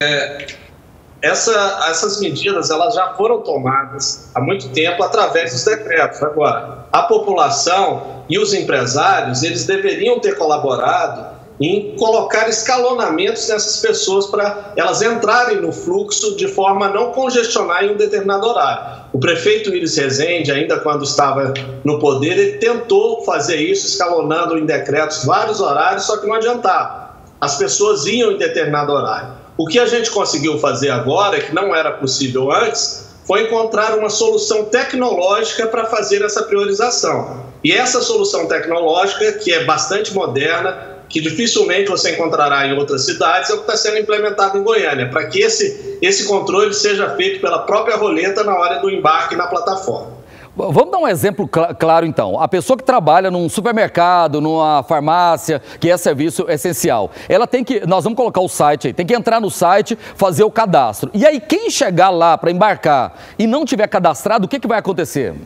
Essas medidas elas já foram tomadas há muito tempo através dos decretos. Agora, a população e os empresários, eles deveriam ter colaborado em colocar escalonamentos nessas pessoas para elas entrarem no fluxo de forma a não congestionar em um determinado horário. O prefeito Iris Rezende, ainda quando estava no poder, ele tentou fazer isso, escalonando em decretos vários horários, só que não adiantava. As pessoas iam em determinado horário. O que a gente conseguiu fazer agora, que não era possível antes, foi encontrar uma solução tecnológica para fazer essa priorização. E essa solução tecnológica, que é bastante moderna, que dificilmente você encontrará em outras cidades, é o que está sendo implementado em Goiânia, para que esse controle seja feito pela própria roleta na hora do embarque na plataforma. Vamos dar um exemplo claro, então. A pessoa que trabalha num supermercado, numa farmácia, que é serviço essencial, ela tem que, nós vamos colocar o site aí, tem que entrar no site, fazer o cadastro. E aí, quem chegar lá para embarcar e não tiver cadastrado, o que vai acontecer?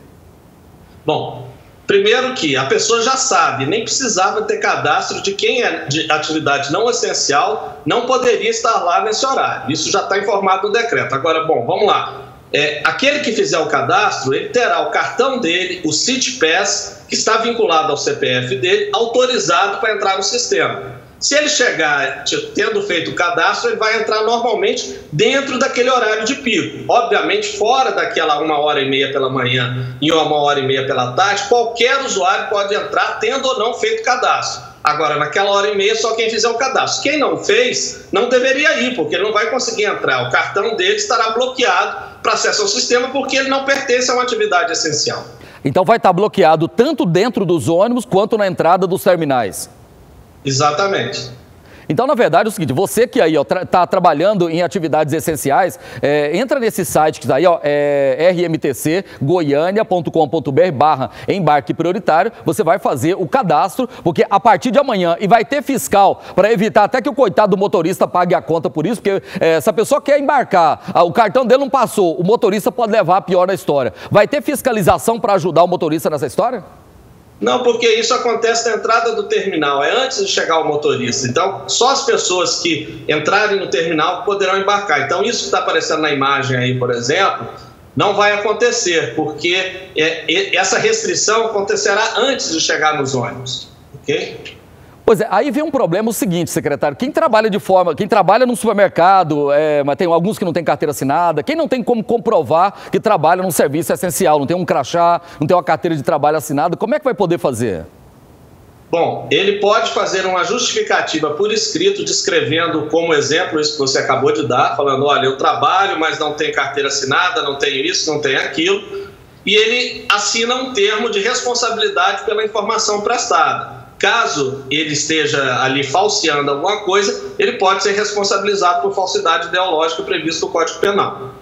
Bom, primeiro que a pessoa já sabe, nem precisava ter cadastro de quem é de atividade não essencial, não poderia estar lá nesse horário. Isso já está informado no decreto. Agora, bom, vamos lá. Aquele que fizer o cadastro, ele terá o cartão dele, o CityPass, que está vinculado ao CPF dele, autorizado para entrar no sistema. Se ele chegar tendo feito o cadastro, ele vai entrar normalmente dentro daquele horário de pico. Obviamente, fora daquela 1h30 pela manhã e 1h30 pela tarde, qualquer usuário pode entrar tendo ou não feito cadastro. Agora, naquela 1h30, só quem fizer o cadastro. Quem não fez, não deveria ir, porque ele não vai conseguir entrar. O cartão dele estará bloqueado para acesso ao sistema, porque ele não pertence a uma atividade essencial. Então vai estar bloqueado tanto dentro dos ônibus quanto na entrada dos terminais. Exatamente. Então, na verdade, é o seguinte, você que aí está trabalhando em atividades essenciais, entra nesse site que está aí, rmtcgoiania.com.br/embarque prioritário, você vai fazer o cadastro, porque a partir de amanhã, e vai ter fiscal para evitar até que o coitado do motorista pague a conta por isso, porque se a pessoa quer embarcar, o cartão dele não passou, o motorista pode levar a pior da história. Vai ter fiscalização para ajudar o motorista nessa história? Não, porque isso acontece na entrada do terminal, é antes de chegar o motorista. Então, só as pessoas que entrarem no terminal poderão embarcar. Então, isso que está aparecendo na imagem aí, por exemplo, não vai acontecer, porque essa restrição acontecerá antes de chegar nos ônibus, ok? Pois é, aí vem um problema o seguinte, secretário, quem trabalha num supermercado, mas tem alguns que não têm carteira assinada, quem não tem como comprovar que trabalha num serviço essencial, não tem um crachá, não tem uma carteira de trabalho assinada, como é que vai poder fazer? Bom, ele pode fazer uma justificativa por escrito, descrevendo como exemplo isso que você acabou de dar, falando, olha, eu trabalho, mas não tenho carteira assinada, não tenho isso, não tenho aquilo, e ele assina um termo de responsabilidade pela informação prestada. Caso ele esteja ali falseando alguma coisa, ele pode ser responsabilizado por falsidade ideológica prevista no Código Penal.